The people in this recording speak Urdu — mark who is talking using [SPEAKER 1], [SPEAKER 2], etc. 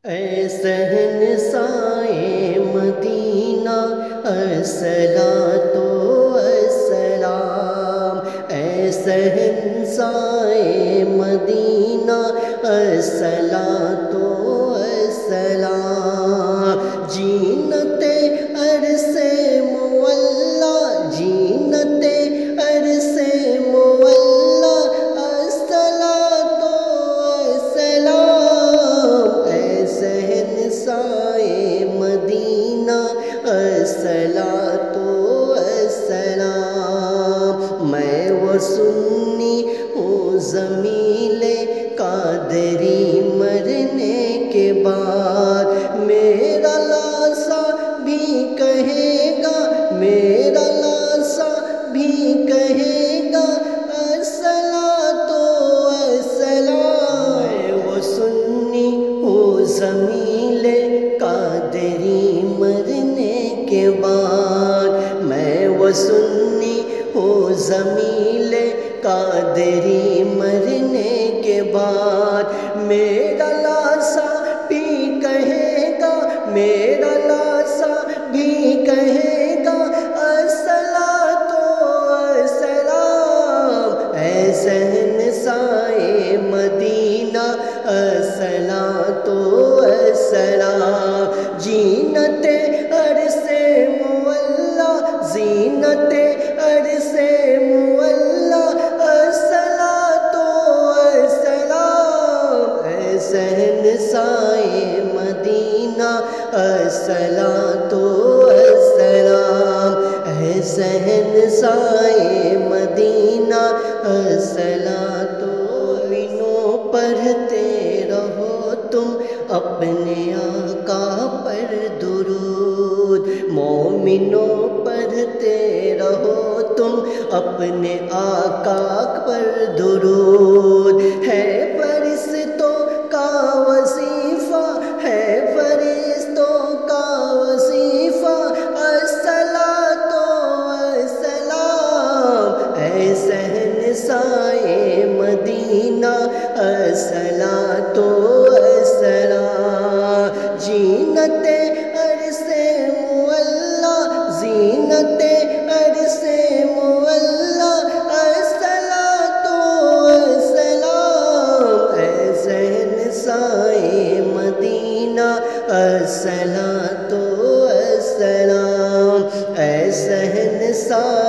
[SPEAKER 1] اے شہنشائے مدینہ الصلاۃ والسلام، اے شہنشائے مدینہ الصلاۃ والسلام، زینت عرش مولا، زینت عرش مولا الصلاۃ والسلام، اے شہنشائے مدینہ الصلاۃ والسلام، میں وہ سنی ہوں ضمیل قادری، مرنے کے بعد میرا لاسا بھی کہے گا، میرا لاسا بھی کہے گا الصلاۃ والسلام، میں وہ سنی ہوں ضمیل قادری، مرنے کے بعد میں وہ سنی ہوں ضمیل قادری، مرنے کے بعد میرا لاسا بھی کہے گا، میرا لاسا بھی کہے گا الصلاۃ والسلام، اے شہنشائے مدینہ الصلاۃ والسلام، زینت عرش مولا، زینت عرش مولا الصلاۃ والسلام، اے شہنشائے مدینہ الصلاۃ والسلام، اے شہنشائے مدینہ الصلاۃ، مومنوں پڑھتے رہو تم اپنے آقا پر درود، مومنوں پڑھتے رہو تم اپنے آقا پر درود، ہے فرشتوں کا وظیفہ، ہے فرشتوں کا وظیفہ الصلاۃ والسلام، اے شہنشائے مدینہ الصلاۃ والسلام، زینت عرش مولا، زینت عرش مولا الصلاۃ والسلام، اے شہنشائے مدینہ الصلاۃ والسلام، اے شہنشائے